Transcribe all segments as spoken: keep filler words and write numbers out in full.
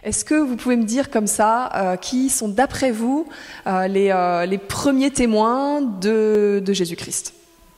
Est-ce que vous pouvez me dire comme ça, euh, qui sont d'après vous euh, les, euh, les premiers témoins de, de Jésus-Christ?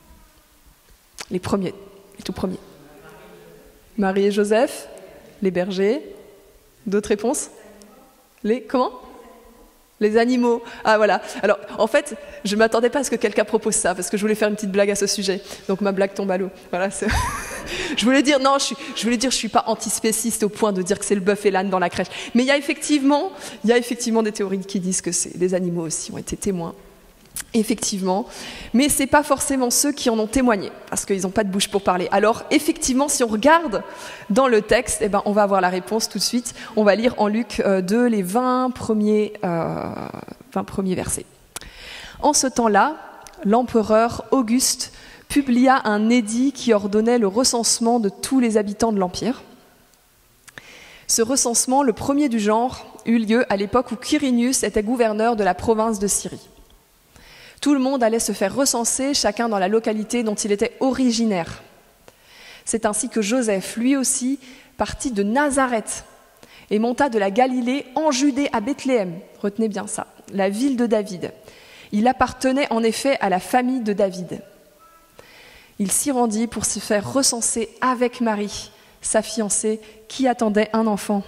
Les premiers, les tout premiers. Marie et Joseph, les bergers. D'autres réponses? Les, comment? Les animaux. Ah voilà. Alors, en fait, je ne m'attendais pas à ce que quelqu'un propose ça, parce que je voulais faire une petite blague à ce sujet. Donc ma blague tombe à l'eau. Voilà. Je voulais dire, non, je, suis, je voulais dire, je suis pas antispéciste au point de dire que c'est le bœuf et l'âne dans la crèche. Mais il y a effectivement, il y a effectivement des théories qui disent que c'est, les animaux aussi ont été témoins. Effectivement, mais ce n'est pas forcément ceux qui en ont témoigné, parce qu'ils n'ont pas de bouche pour parler. Alors effectivement, si on regarde dans le texte, eh ben, on va avoir la réponse tout de suite. On va lire en Luc euh, deux les vingt premiers, euh, vingt premiers versets. En ce temps-là, l'empereur Auguste publia un édit qui ordonnait le recensement de tous les habitants de l'Empire. Ce recensement, le premier du genre, eut lieu à l'époque où Quirinius était gouverneur de la province de Syrie. Tout le monde allait se faire recenser, chacun dans la localité dont il était originaire. C'est ainsi que Joseph, lui aussi, partit de Nazareth et monta de la Galilée en Judée à Bethléem. Retenez bien ça, la ville de David. Il appartenait en effet à la famille de David. Il s'y rendit pour se faire recenser avec Marie, sa fiancée, qui attendait un enfant.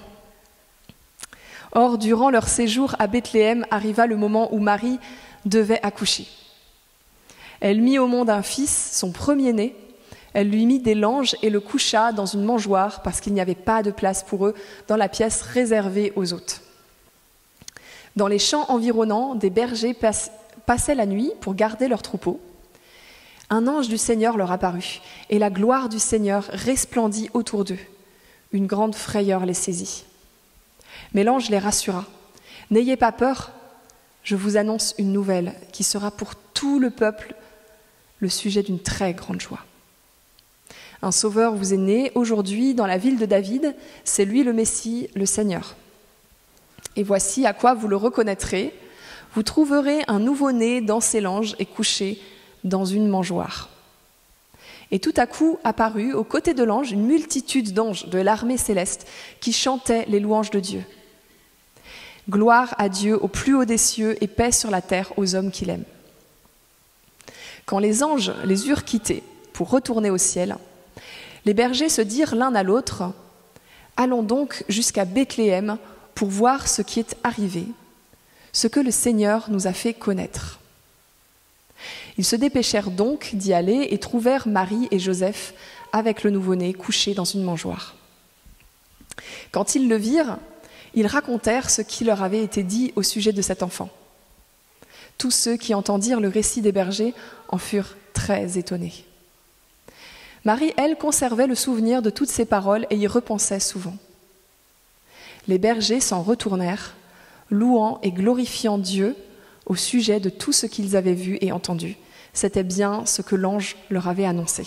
Or, durant leur séjour à Bethléem, arriva le moment où Marie devait accoucher. Elle mit au monde un fils, son premier-né. Elle lui mit des langes et le coucha dans une mangeoire parce qu'il n'y avait pas de place pour eux dans la pièce réservée aux hôtes. Dans les champs environnants, des bergers pass- passaient la nuit pour garder leurs troupeaux. Un ange du Seigneur leur apparut et la gloire du Seigneur resplendit autour d'eux. Une grande frayeur les saisit. Mais l'ange les rassura. « N'ayez pas peur, je vous annonce une nouvelle qui sera pour tout le peuple le sujet d'une très grande joie. Un sauveur vous est né aujourd'hui dans la ville de David, c'est lui le Messie, le Seigneur. Et voici à quoi vous le reconnaîtrez, vous trouverez un nouveau-né dans ses langes et couché dans une mangeoire. » Et tout à coup apparut aux côtés de l'ange une multitude d'anges de l'armée céleste qui chantaient les louanges de Dieu. Gloire à Dieu au plus haut des cieux et paix sur la terre aux hommes qu'il aime. Quand les anges les eurent quittés pour retourner au ciel, les bergers se dirent l'un à l'autre « Allons donc jusqu'à Bethléem pour voir ce qui est arrivé, ce que le Seigneur nous a fait connaître. » Ils se dépêchèrent donc d'y aller et trouvèrent Marie et Joseph avec le nouveau-né couché dans une mangeoire. Quand ils le virent, ils racontèrent ce qui leur avait été dit au sujet de cet enfant. Tous ceux qui entendirent le récit des bergers en furent très étonnés. Marie, elle, conservait le souvenir de toutes ces paroles et y repensait souvent. Les bergers s'en retournèrent, louant et glorifiant Dieu au sujet de tout ce qu'ils avaient vu et entendu. C'était bien ce que l'ange leur avait annoncé.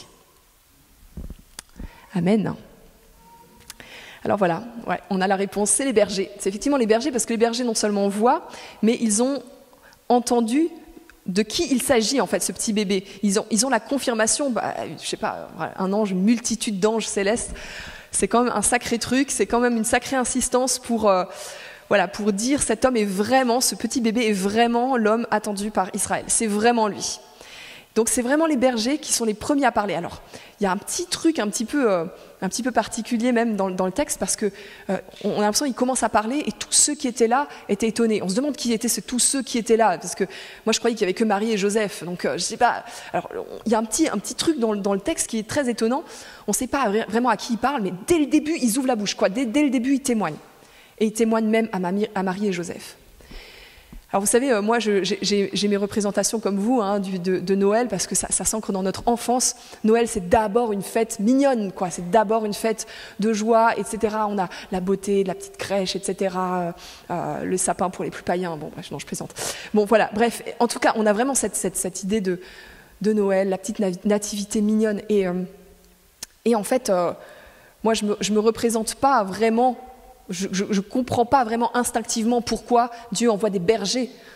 Amen. Alors voilà, ouais, on a la réponse, c'est les bergers. C'est effectivement les bergers parce que les bergers non seulement voient, mais ils ont entendu de qui il s'agit en fait, ce petit bébé. Ils ont, ils ont la confirmation, bah, je sais pas, un ange, une multitude d'anges célestes, c'est quand même un sacré truc, c'est quand même une sacrée insistance pour, euh, voilà, pour dire cet homme est vraiment, ce petit bébé est vraiment l'homme attendu par Israël. C'est vraiment lui. Donc c'est vraiment les bergers qui sont les premiers à parler. Alors, il y a un petit truc un petit peu, euh, un petit peu particulier même dans, dans le texte parce que euh, on a l'impression qu'ils commencent à parler et tous ceux qui étaient là étaient étonnés. On se demande qui étaient ce, tous ceux qui étaient là parce que moi je croyais qu'il y avait que Marie et Joseph. Donc euh, je sais pas. Alors il y a un petit, un petit truc dans, dans le texte qui est très étonnant. On ne sait pas vraiment à qui ils parlent, mais dès le début ils ouvrent la bouche, quoi. Dès, dès le début ils témoignent et ils témoignent même à, Mami, à Marie et Joseph. Alors vous savez, euh, moi je, j'ai, j'ai mes représentations comme vous hein, du, de, de Noël parce que ça, ça s'ancre dans notre enfance. Noël c'est d'abord une fête mignonne, quoi. C'est d'abord une fête de joie, et cetera. On a la beauté, la petite crèche, et cetera. Euh, euh, le sapin pour les plus païens, bon bref, non je plaisante. Bon voilà, bref, en tout cas on a vraiment cette, cette, cette idée de, de Noël, la petite nativité mignonne. Et, euh, et en fait, euh, moi je me, je me représente pas vraiment... Je ne comprends pas vraiment instinctivement pourquoi Dieu envoie des bergers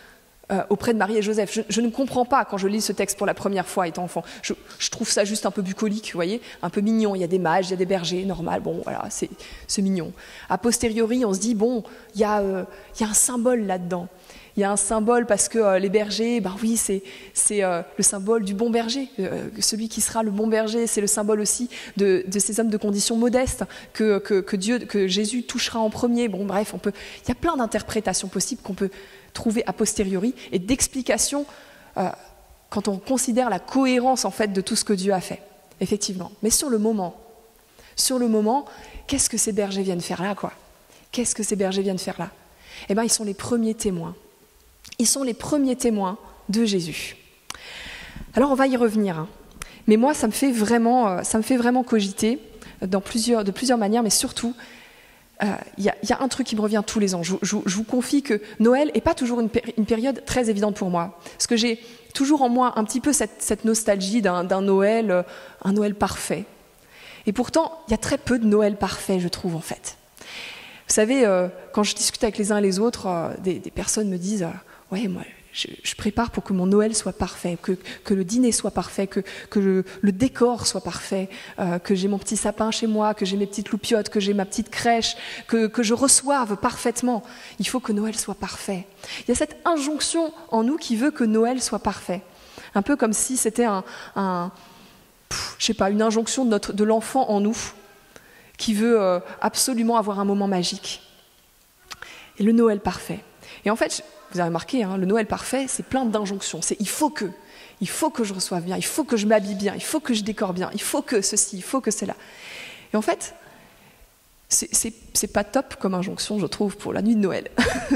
euh, auprès de Marie et Joseph. Je, je ne comprends pas quand je lis ce texte pour la première fois étant enfant. Je, je trouve ça juste un peu bucolique, vous voyez, un peu mignon. Il y a des mages, il y a des bergers, normal, bon, voilà, c'est, c'est mignon. A posteriori, on se dit, bon, il y a, euh, il y a un symbole là-dedans. Il y a un symbole parce que euh, les bergers, ben oui, c'est, c'est euh, le symbole du bon berger. Euh, celui qui sera le bon berger, c'est le symbole aussi de, de ces hommes de condition modeste que, que, que Dieu, que Jésus touchera en premier. Bon, bref, on peut, il y a plein d'interprétations possibles qu'on peut trouver a posteriori et d'explications euh, quand on considère la cohérence en fait de tout ce que Dieu a fait, effectivement. Mais sur le moment, sur le moment, qu'est-ce que ces bergers viennent faire là, quoi ? Qu'est-ce que ces bergers viennent faire là ? Eh bien, ils sont les premiers témoins. Ils sont les premiers témoins de Jésus. Alors, on va y revenir. Hein. Mais moi, ça me fait vraiment, ça me fait vraiment cogiter dans plusieurs, de plusieurs manières, mais surtout, il euh, y, y a un truc qui me revient tous les ans. Je, je, je vous confie que Noël n'est pas toujours une, péri- une période très évidente pour moi. Parce que j'ai toujours en moi un petit peu cette, cette nostalgie d'un, d'un Noël, euh, un Noël parfait. Et pourtant, il y a très peu de Noël parfait, je trouve, en fait. Vous savez, euh, quand je discute avec les uns et les autres, euh, des, des personnes me disent... Euh, Ouais, moi, je, je prépare pour que mon Noël soit parfait, que, que le dîner soit parfait, que, que le, le décor soit parfait, euh, que j'ai mon petit sapin chez moi, que j'ai mes petites loupiottes, que j'ai ma petite crèche, que, que je reçoive parfaitement. Il faut que Noël soit parfait. Il y a cette injonction en nous qui veut que Noël soit parfait. Un peu comme si c'était un, un pff, je sais pas, une injonction de, notre, de l'enfant en nous qui veut euh, absolument avoir un moment magique. Et le Noël parfait. Et en fait, vous avez remarqué, hein, le Noël parfait, c'est plein d'injonctions. C'est il faut que, il faut que je reçoive bien, il faut que je m'habille bien, il faut que je décore bien, il faut que ceci, il faut que cela. Et en fait, c'est, c'est, c'est pas top comme injonction, je trouve, pour la nuit de Noël.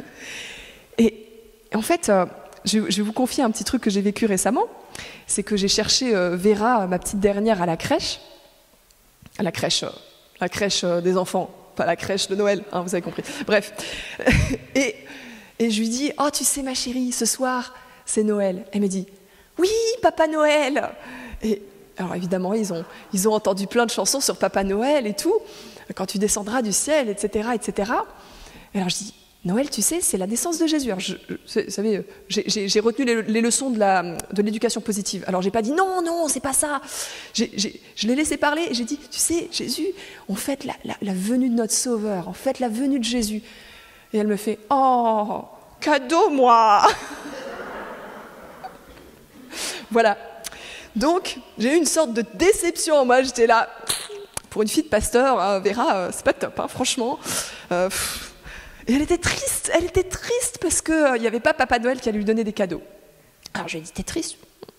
et, et en fait, euh, je, je vais vous confier un petit truc que j'ai vécu récemment. C'est que j'ai cherché euh, Vera, ma petite dernière, à la crèche. À la crèche, euh, la crèche euh, des enfants, pas la crèche de Noël, hein, vous avez compris. Bref. et... Et je lui dis, oh, tu sais, ma chérie, ce soir, c'est Noël. Elle me dit, oui, Papa Noël. Et alors, évidemment, ils ont, ils ont entendu plein de chansons sur Papa Noël et tout, quand tu descendras du ciel, et cetera, et cetera. Et alors, je dis, Noël, tu sais, c'est la naissance de Jésus. Alors, je, je, vous savez, j'ai, j'ai, j'ai retenu les, les leçons de, la, de l'éducation positive. Alors, j'ai pas dit, non, non, c'est pas ça. J'ai, j'ai, je l'ai laissé parler et j'ai dit, tu sais, Jésus, on fête la, la, la venue de notre Sauveur, on fête la venue de Jésus. Et elle me fait « Oh, cadeau, moi !» Voilà. Donc, j'ai eu une sorte de déception. Moi, j'étais là, pour une fille de pasteur, hein, Vera, euh, c'est pas top, hein, franchement. Euh, et elle était triste, elle était triste parce qu'il n'y euh, avait pas Papa Noël qui allait lui donner des cadeaux. Alors, je lui ai dit « T'es triste ?»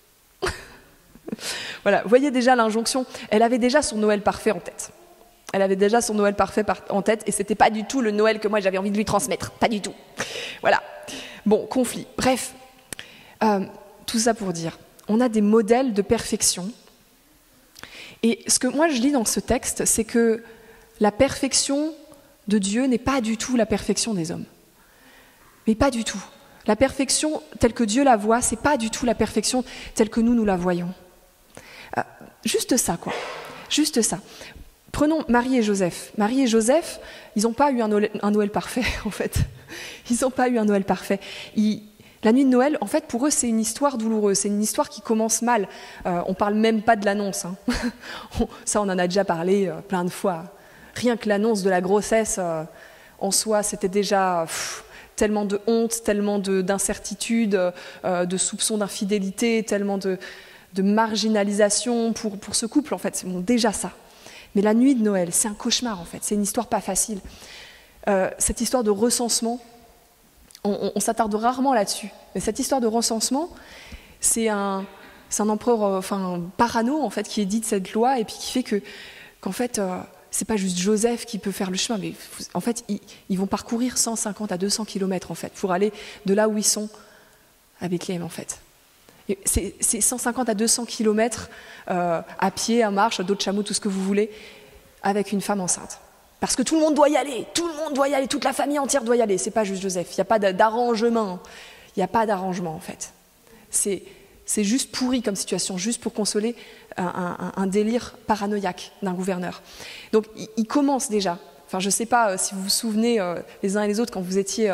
Voilà, vous voyez déjà l'injonction. Elle avait déjà son Noël parfait en tête. Elle avait déjà son Noël parfait en tête et c'était pas du tout le Noël que moi j'avais envie de lui transmettre, pas du tout. Voilà. Bon, conflit. Bref, euh, tout ça pour dire, on a des modèles de perfection. Et ce que moi je lis dans ce texte, c'est que la perfection de Dieu n'est pas du tout la perfection des hommes. Mais pas du tout. La perfection telle que Dieu la voit, c'est pas du tout la perfection telle que nous, nous la voyons. Euh, juste ça, quoi. Juste ça. Prenons Marie et Joseph. Marie et Joseph, ils n'ont pas eu un Noël, un Noël parfait, en fait. Ils n'ont pas eu un Noël parfait. Ils, la nuit de Noël, en fait, pour eux, c'est une histoire douloureuse. C'est une histoire qui commence mal. Euh, on ne parle même pas de l'annonce. Hein. Ça, on en a déjà parlé euh, plein de fois. Rien que l'annonce de la grossesse, euh, en soi, c'était déjà pff, tellement de honte, tellement de, d'incertitude, euh, de soupçons d'infidélité, tellement de, de marginalisation pour, pour ce couple, en fait. C'est bon, déjà ça. Mais la nuit de Noël, c'est un cauchemar en fait, c'est une histoire pas facile. Euh, cette histoire de recensement, on, on, on s'attarde rarement là-dessus. Mais cette histoire de recensement, c'est un, c'est un empereur euh, enfin, parano en fait, qui édite cette loi et puis qui fait que, qu'en fait, euh, c'est pas juste Joseph qui peut faire le chemin, mais en fait, ils, ils vont parcourir cent cinquante à deux cents kilomètres en fait, pour aller de là où ils sont à Bethléem en fait. C'est, c'est cent cinquante à deux cents kilomètres euh, à pied, en marche, dos de chameau, tout ce que vous voulez, avec une femme enceinte. Parce que tout le monde doit y aller, tout le monde doit y aller, toute la famille entière doit y aller. C'est pas juste Joseph, il n'y a pas d'arrangement. Il n'y a pas d'arrangement en fait. C'est, c'est juste pourri comme situation, juste pour consoler un, un, un délire paranoïaque d'un gouverneur. Donc il, il commence déjà. Enfin, je ne sais pas euh, si vous vous souvenez euh, les uns et les autres quand vous étiez... Euh,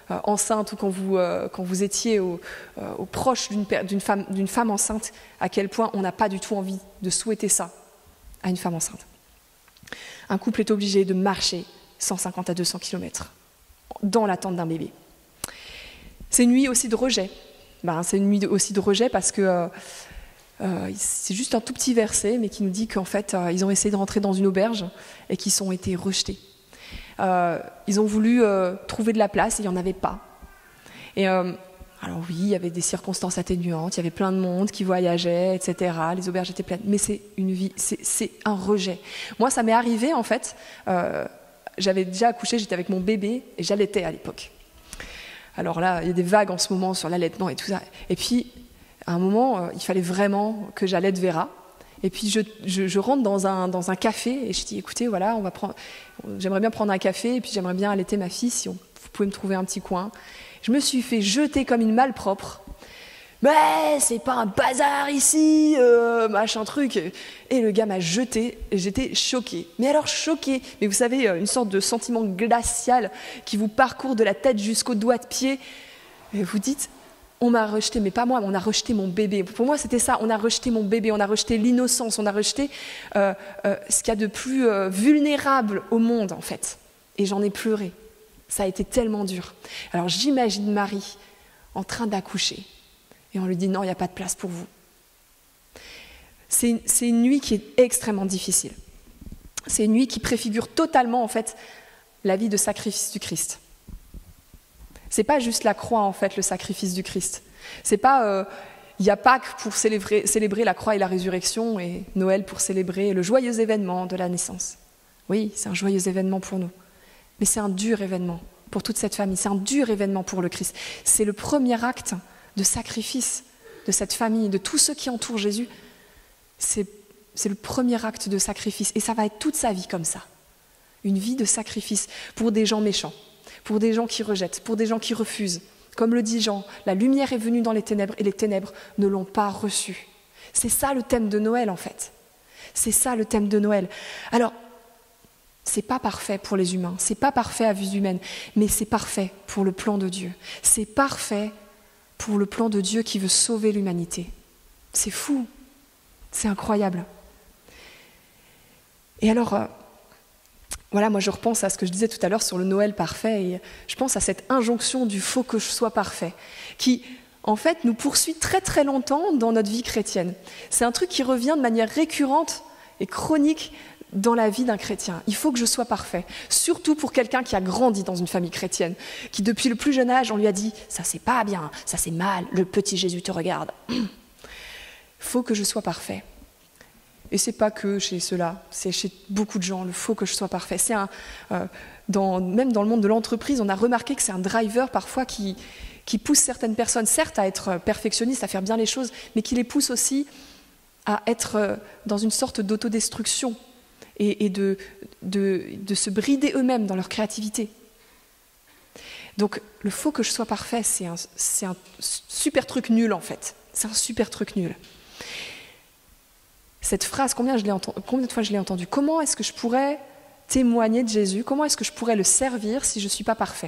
euh, enceinte ou quand vous, euh, quand vous étiez au, euh, au proche d'une, d'une, femme, d'une femme enceinte, à quel point on n'a pas du tout envie de souhaiter ça à une femme enceinte. Un couple est obligé de marcher cent cinquante à deux cents kilomètres dans l'attente d'un bébé. C'est une nuit aussi de rejet. Ben, c'est une nuit aussi de rejet parce que euh, euh, c'est juste un tout petit verset, mais qui nous dit qu'en fait, euh, ils ont essayé de rentrer dans une auberge et qu'ils ont été rejetés. Euh, ils ont voulu euh, trouver de la place et il n'y en avait pas. Et euh, alors oui, il y avait des circonstances atténuantes, il y avait plein de monde qui voyageait, et cetera. Les auberges étaient pleines, mais c'est une vie, c'est, c'est un rejet. Moi, ça m'est arrivé en fait. Euh, j'avais déjà accouché, j'étais avec mon bébé et j'allaitais à l'époque. Alors là, il y a des vagues en ce moment sur l'allaitement et tout ça. Et puis, à un moment, euh, il fallait vraiment que j'allaite Vera. Et puis je, je, je rentre dans un, dans un café et je dis, écoutez, voilà, on va prendre, j'aimerais bien prendre un café et puis j'aimerais bien allaiter ma fille, si on, vous pouvez me trouver un petit coin. Je me suis fait jeter comme une malpropre. Mais c'est pas un bazar ici, euh, machin truc. Et le gars m'a jeté et j'étais choquée. Mais alors choquée, mais vous savez, une sorte de sentiment glacial qui vous parcourt de la tête jusqu'au doigt de pied. Et vous dites... On m'a rejeté, mais pas moi, on a rejeté mon bébé. Pour moi, c'était ça, on a rejeté mon bébé, on a rejeté l'innocence, on a rejeté euh, euh, ce qu'il y a de plus euh, vulnérable au monde, en fait. Et j'en ai pleuré. Ça a été tellement dur. Alors j'imagine Marie en train d'accoucher, et on lui dit, non, il n'y a pas de place pour vous. C'est une, c'est une nuit qui est extrêmement difficile. C'est une nuit qui préfigure totalement, en fait, la vie de sacrifice du Christ. C'est pas juste la croix, en fait, le sacrifice du Christ. C'est pas, euh, il y a Pâques pour célébrer, célébrer la croix et la résurrection, et Noël pour célébrer le joyeux événement de la naissance. Oui, c'est un joyeux événement pour nous. Mais c'est un dur événement pour toute cette famille. C'est un dur événement pour le Christ. C'est le premier acte de sacrifice de cette famille, de tous ceux qui entourent Jésus. C'est, c'est le premier acte de sacrifice. Et ça va être toute sa vie comme ça. Une vie de sacrifice pour des gens méchants, pour des gens qui rejettent, pour des gens qui refusent. Comme le dit Jean, la lumière est venue dans les ténèbres et les ténèbres ne l'ont pas reçue. C'est ça le thème de Noël, en fait. C'est ça le thème de Noël. Alors, c'est pas parfait pour les humains, c'est pas parfait à vue humaine, mais c'est parfait pour le plan de Dieu. C'est parfait pour le plan de Dieu qui veut sauver l'humanité. C'est fou, c'est incroyable. Et alors... Euh, Voilà, moi je repense à ce que je disais tout à l'heure sur le Noël parfait et je pense à cette injonction du « faut que je sois parfait » qui, en fait, nous poursuit très très longtemps dans notre vie chrétienne. C'est un truc qui revient de manière récurrente et chronique dans la vie d'un chrétien. Il faut que je sois parfait, surtout pour quelqu'un qui a grandi dans une famille chrétienne, qui depuis le plus jeune âge, on lui a dit « ça c'est pas bien, ça c'est mal, le petit Jésus te regarde ». Il faut que je sois parfait. Et c'est pas que chez ceux-là, c'est chez beaucoup de gens, il faut que je sois parfait. C'est un, euh, dans, même dans le monde de l'entreprise, on a remarqué que c'est un driver parfois qui, qui pousse certaines personnes, certes à être perfectionnistes, à faire bien les choses, mais qui les pousse aussi à être dans une sorte d'autodestruction et, et de, de, de se brider eux-mêmes dans leur créativité. Donc le « faut que je sois parfait », c'est un, c'est un super truc nul en fait. C'est un super truc nul. Cette phrase, combien, je l'ai entendu, combien de fois je l'ai entendue? Comment est-ce que je pourrais témoigner de Jésus? Comment est-ce que je pourrais le servir si je ne suis pas parfait?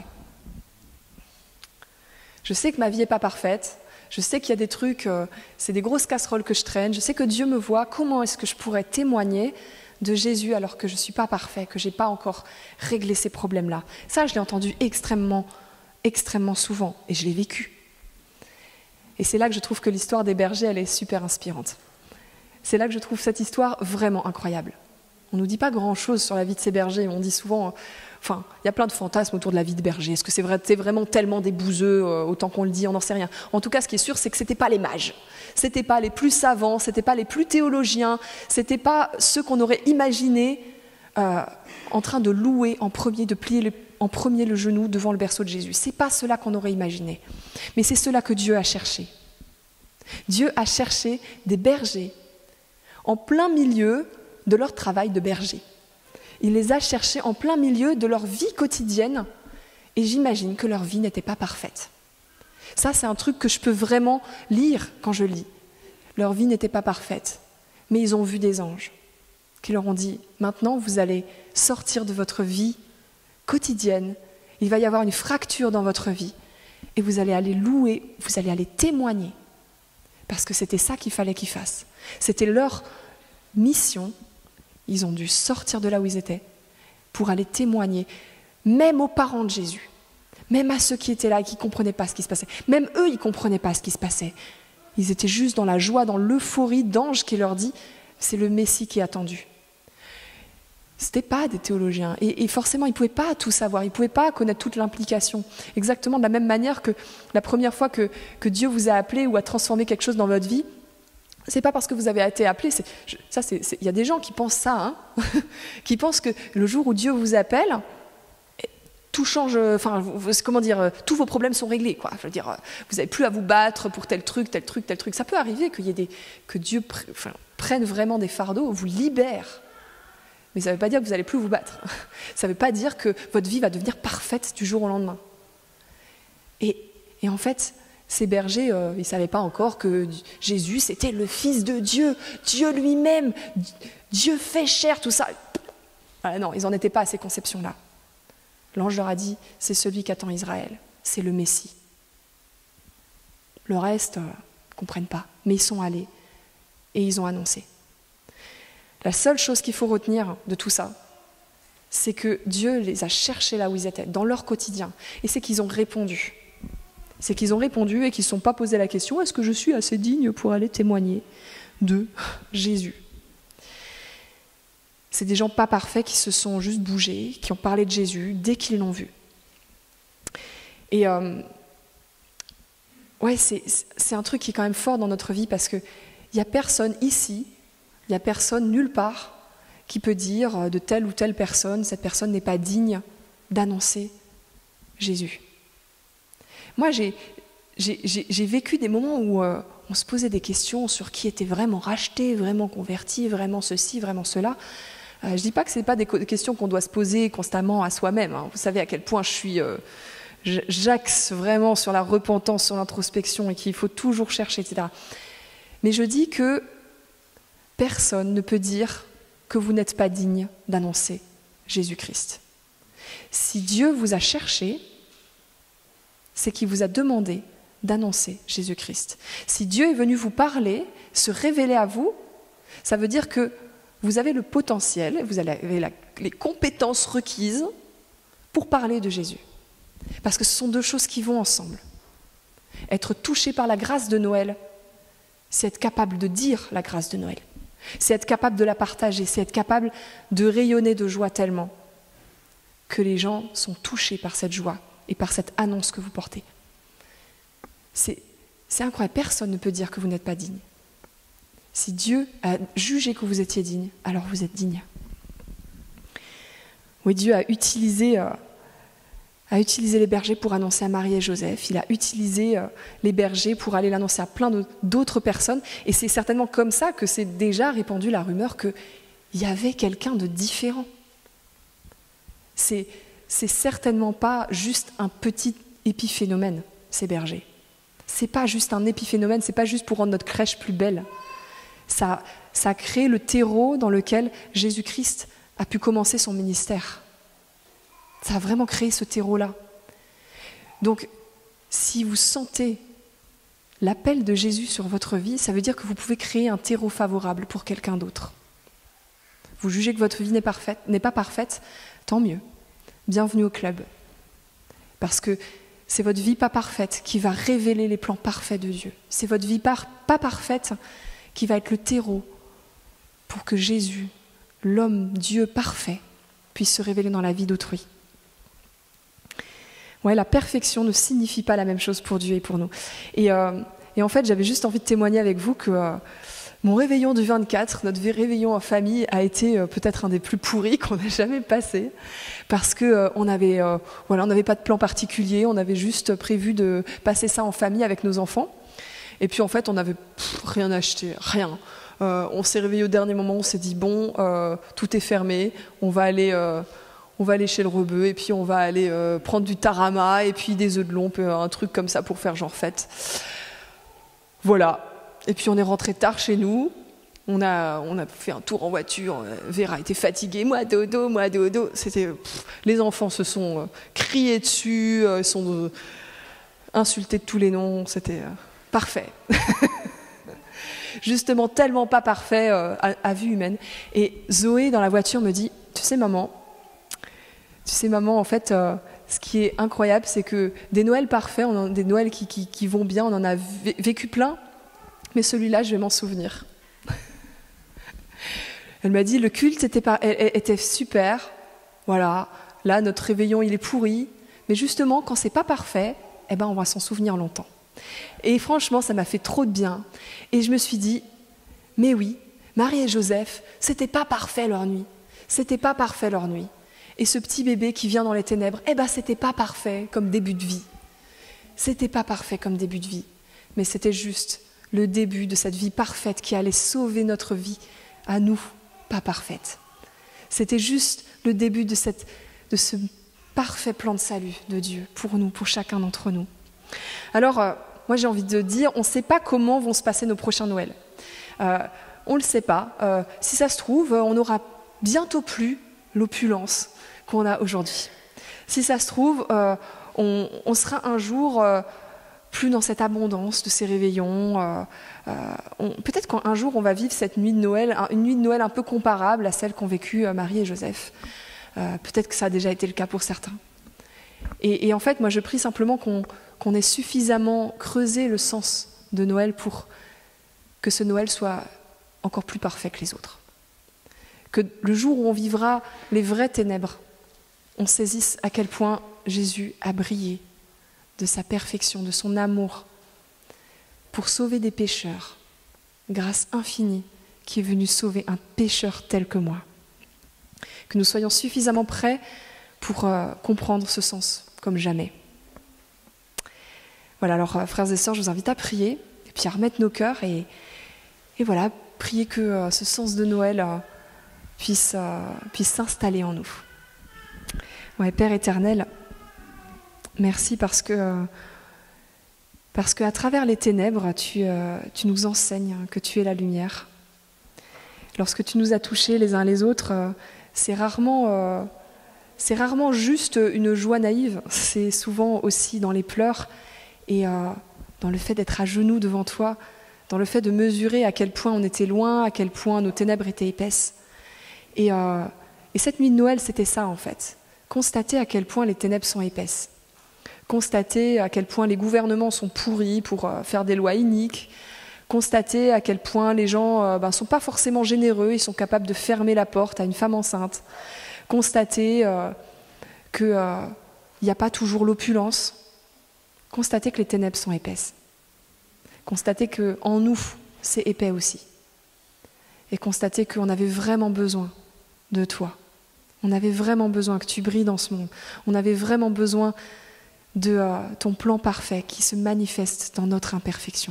Je sais que ma vie n'est pas parfaite. Je sais qu'il y a des trucs, euh, c'est des grosses casseroles que je traîne. Je sais que Dieu me voit. Comment est-ce que je pourrais témoigner de Jésus alors que je ne suis pas parfait, que je n'ai pas encore réglé ces problèmes-là? Ça, je l'ai entendu extrêmement, extrêmement souvent et je l'ai vécu. Et c'est là que je trouve que l'histoire des bergers, elle est super inspirante. C'est là que je trouve cette histoire vraiment incroyable. On ne nous dit pas grand-chose sur la vie de ces bergers. On dit souvent, euh, enfin, il y a plein de fantasmes autour de la vie de berger. Est-ce que c'est vrai, c'est vraiment tellement des bouseux, euh, autant qu'on le dit, on n'en sait rien. En tout cas, ce qui est sûr, c'est que ce n'étaient pas les mages. Ce n'étaient pas les plus savants, ce n'étaient pas les plus théologiens, ce n'étaient pas ceux qu'on aurait imaginés euh, en train de louer en premier, de plier le, en premier le genou devant le berceau de Jésus. Ce n'est pas cela qu'on aurait imaginé. Mais c'est cela que Dieu a cherché. Dieu a cherché des bergers en plein milieu de leur travail de berger. Il les a cherchés en plein milieu de leur vie quotidienne et j'imagine que leur vie n'était pas parfaite. Ça, c'est un truc que je peux vraiment lire quand je lis. Leur vie n'était pas parfaite, mais ils ont vu des anges qui leur ont dit « Maintenant, vous allez sortir de votre vie quotidienne il va y avoir une fracture dans votre vie et vous allez aller louer, vous allez aller témoigner. Parce que c'était ça qu'il fallait qu'ils fassent. C'était leur mission. Ils ont dû sortir de là où ils étaient pour aller témoigner, même aux parents de Jésus, même à ceux qui étaient là et qui ne comprenaient pas ce qui se passait. Même eux, ils ne comprenaient pas ce qui se passait. Ils étaient juste dans la joie, dans l'euphorie d'ange qui leur dit « c'est le Messie qui est attendu ». Ce n'étaient pas des théologiens. Et, et forcément, ils ne pouvaient pas tout savoir. Ils ne pouvaient pas connaître toute l'implication. Exactement de la même manière que la première fois que, que Dieu vous a appelé ou a transformé quelque chose dans votre vie, ce n'est pas parce que vous avez été appelé. C'est, ça, c'est, c'est, y a des gens qui pensent ça, hein, qui pensent que le jour où Dieu vous appelle, tout change, enfin, comment dire, tous vos problèmes sont réglés, quoi. Je veux dire, vous n'avez plus à vous battre pour tel truc, tel truc, tel truc. Ça peut arriver qu'il y ait des, que Dieu pr- enfin, prenne vraiment des fardeaux, vous libère. Mais ça ne veut pas dire que vous n'allez plus vous battre. Ça ne veut pas dire que votre vie va devenir parfaite du jour au lendemain. Et, et en fait, ces bergers, euh, ils ne savaient pas encore que Jésus, c'était le Fils de Dieu, Dieu lui-même, Dieu fait chair, tout ça. Ah non, ils n'en étaient pas à ces conceptions-là. L'ange leur a dit, c'est celui qu'attend Israël, c'est le Messie. Le reste, euh, ils ne comprennent pas, mais ils sont allés et ils ont annoncé. La seule chose qu'il faut retenir de tout ça, c'est que Dieu les a cherchés là où ils étaient, dans leur quotidien. Et c'est qu'ils ont répondu. C'est qu'ils ont répondu et qu'ils ne se sont pas posé la question « Est-ce que je suis assez digne pour aller témoigner de Jésus ?» C'est des gens pas parfaits qui se sont juste bougés, qui ont parlé de Jésus dès qu'ils l'ont vu. Et euh, ouais, c'est, c'est un truc qui est quand même fort dans notre vie parce qu'il n'y a personne ici, il n'y a personne nulle part qui peut dire de telle ou telle personne, cette personne n'est pas digne d'annoncer Jésus. Moi, j'ai, j'ai, j'ai, j'ai vécu des moments où euh, on se posait des questions sur qui était vraiment racheté, vraiment converti, vraiment ceci, vraiment cela. Euh, je ne dis pas que ce n'est pas des questions qu'on doit se poser constamment à soi-même. Hein. Vous savez à quel point je suis... Euh, j'axe vraiment sur la repentance, sur l'introspection et qu'il faut toujours chercher, et cetera. Mais je dis que personne ne peut dire que vous n'êtes pas digne d'annoncer Jésus-Christ. Si Dieu vous a cherché, c'est qu'il vous a demandé d'annoncer Jésus-Christ. Si Dieu est venu vous parler, se révéler à vous, ça veut dire que vous avez le potentiel, vous avez la, les compétences requises pour parler de Jésus. Parce que ce sont deux choses qui vont ensemble. Être touché par la grâce de Noël, c'est être capable de dire la grâce de Noël. C'est être capable de la partager, c'est être capable de rayonner de joie tellement que les gens sont touchés par cette joie et par cette annonce que vous portez. C'est, c'est incroyable, personne ne peut dire que vous n'êtes pas digne. Si Dieu a jugé que vous étiez digne, alors vous êtes digne. Oui, Dieu a utilisé, euh, a utilisé les bergers pour annoncer à Marie et Joseph. Il a utilisé euh, les bergers pour aller l'annoncer à plein de, d'autres personnes. Et c'est certainement comme ça que s'est déjà répandue la rumeur qu'il y avait quelqu'un de différent. C'est, c'est certainement pas juste un petit épiphénomène, ces bergers. C'est pas juste un épiphénomène, c'est pas juste pour rendre notre crèche plus belle. Ça, ça a créé le terreau dans lequel Jésus-Christ a pu commencer son ministère. Ça a vraiment créé ce terreau-là. Donc, si vous sentez l'appel de Jésus sur votre vie, ça veut dire que vous pouvez créer un terreau favorable pour quelqu'un d'autre. Vous jugez que votre vie n'est, parfaite, n'est pas parfaite, tant mieux. Bienvenue au club. Parce que c'est votre vie pas parfaite qui va révéler les plans parfaits de Dieu. C'est votre vie pas, pas parfaite qui va être le terreau pour que Jésus, l'homme, Dieu parfait, puisse se révéler dans la vie d'autrui. Ouais, la perfection ne signifie pas la même chose pour Dieu et pour nous. Et, euh, et en fait, j'avais juste envie de témoigner avec vous que euh, mon réveillon du vingt-quatre, notre réveillon en famille, a été euh, peut-être un des plus pourris qu'on ait jamais passé, parce que euh, on avait, euh, voilà, on n'avait pas de plan particulier, on avait juste prévu de passer ça en famille avec nos enfants. Et puis en fait, on n'avait pff, rien acheté, rien. Euh, on s'est réveillé au dernier moment, on s'est dit bon, euh, tout est fermé, on va aller, euh, on va aller chez le rebeu et puis on va aller euh, prendre du tarama et puis des œufs de lompe, un truc comme ça pour faire genre fête. Voilà. Et puis on est rentré tard chez nous On a, on a fait un tour en voiture, Vera était fatiguée, moi dodo, moi dodo. C'était, pff, les enfants se sont euh, criés dessus, euh, sont euh, insultés de tous les noms, c'était euh, parfait. Justement, tellement pas parfait euh, à, à vue humaine. Et Zoé, dans la voiture, me dit, tu sais maman, tu sais maman, en fait, euh, ce qui est incroyable, c'est que des Noëls parfaits, on en, des Noëls qui, qui, qui vont bien, on en a vécu plein, mais celui-là, je vais m'en souvenir. Elle m'a dit, le culte était, par... était super, voilà, là, notre réveillon, il est pourri, mais justement, quand c'est pas parfait, eh ben, on va s'en souvenir longtemps. Et franchement, ça m'a fait trop de bien. Et je me suis dit, mais oui, Marie et Joseph, c'était pas parfait leur nuit. C'était pas parfait leur nuit. Et ce petit bébé qui vient dans les ténèbres, eh ben, c'était pas parfait comme début de vie. C'était pas parfait comme début de vie. Mais c'était juste le début de cette vie parfaite qui allait sauver notre vie à nous, pas parfaite. C'était juste le début de, cette, de ce parfait plan de salut de Dieu pour nous, pour chacun d'entre nous. Alors, euh, moi j'ai envie de dire, on ne sait pas comment vont se passer nos prochains Noëls. Euh, on ne le sait pas. Euh, si ça se trouve, on n'aura bientôt plus l'opulence qu'on a aujourd'hui. Si ça se trouve, euh, on, on sera un jour euh, plus dans cette abondance de ces réveillons. Euh, euh, on, peut-être qu'un jour on va vivre cette nuit de Noël, une nuit de Noël un peu comparable à celle qu'ont vécue euh, Marie et Joseph. Euh, peut-être que ça a déjà été le cas pour certains. Et, et en fait, moi je prie simplement qu'on, qu'on ait suffisamment creusé le sens de Noël pour que ce Noël soit encore plus parfait que les autres. Que le jour où on vivra les vraies ténèbres, on saisisse à quel point Jésus a brillé de sa perfection, de son amour, pour sauver des pécheurs, grâce infinie qui est venue sauver un pécheur tel que moi. Que nous soyons suffisamment prêts pour euh, comprendre ce sens comme jamais. Voilà, alors euh, frères et sœurs, je vous invite à prier, et puis à remettre nos cœurs, et, et voilà, prier que euh, ce sens de Noël euh, puisse, euh, puisse s'installer en nous. Ouais, Père éternel, merci parce que, euh, parce qu'à travers les ténèbres, tu, euh, tu nous enseignes que tu es la lumière. Lorsque tu nous as touchés les uns les autres, euh, c'est rarement, euh, c'est rarement juste une joie naïve, c'est souvent aussi dans les pleurs et euh, dans le fait d'être à genoux devant toi, dans le fait de mesurer à quel point on était loin, à quel point nos ténèbres étaient épaisses. Et, euh, et cette nuit de Noël, c'était ça en fait. Constater à quel point les ténèbres sont épaisses. Constater à quel point les gouvernements sont pourris pour euh, faire des lois iniques. Constater à quel point les gens ne euh, ben, sont pas forcément généreux, ils sont capables de fermer la porte à une femme enceinte. Constater euh, qu'il n'y euh, a pas toujours l'opulence. Constater que les ténèbres sont épaisses. Constater qu'en nous, c'est épais aussi. Et constater qu'on avait vraiment besoin de toi. On avait vraiment besoin que tu brilles dans ce monde. On avait vraiment besoin de euh, ton plan parfait qui se manifeste dans notre imperfection.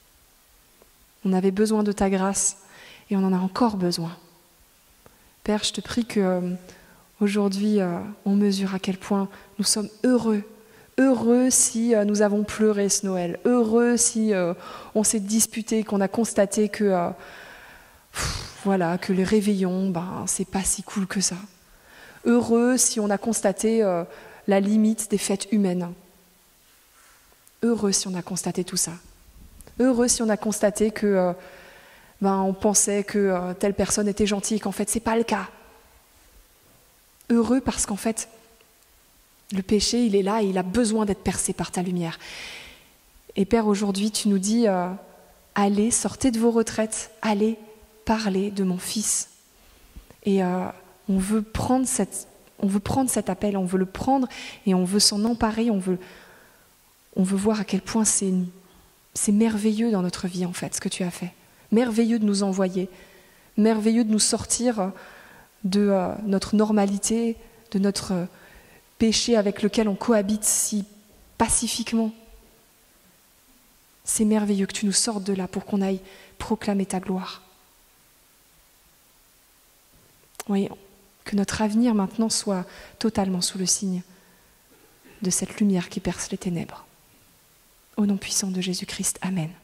On avait besoin de ta grâce et on en a encore besoin. Père, je te prie que euh, aujourd'hui, euh, on mesure à quel point nous sommes heureux. Heureux si euh, nous avons pleuré ce Noël. Heureux si euh, on s'est disputé, qu'on a constaté que, euh, pff, voilà, que les réveillons, ben, c'est pas si cool que ça. Heureux si on a constaté euh, la limite des fêtes humaines. Heureux si on a constaté tout ça. Heureux si on a constaté que euh, ben, on pensait que euh, telle personne était gentille et qu'en fait c'est pas le cas. Heureux parce qu'en fait le péché il est là et il a besoin d'être percé par ta lumière. Et Père, aujourd'hui tu nous dis euh, allez, sortez de vos retraites, allez parler de mon Fils. Et euh, on veut prendre cette, on veut prendre cet appel, on veut le prendre et on veut s'en emparer, on veut, on veut voir à quel point c'est, c'est merveilleux dans notre vie en fait, ce que tu as fait. Merveilleux de nous envoyer, merveilleux de nous sortir de euh, notre normalité, de notre euh, péché avec lequel on cohabite si pacifiquement. C'est merveilleux que tu nous sortes de là pour qu'on aille proclamer ta gloire. Oui, que notre avenir maintenant soit totalement sous le signe de cette lumière qui perce les ténèbres. Au nom puissant de Jésus-Christ, Amen.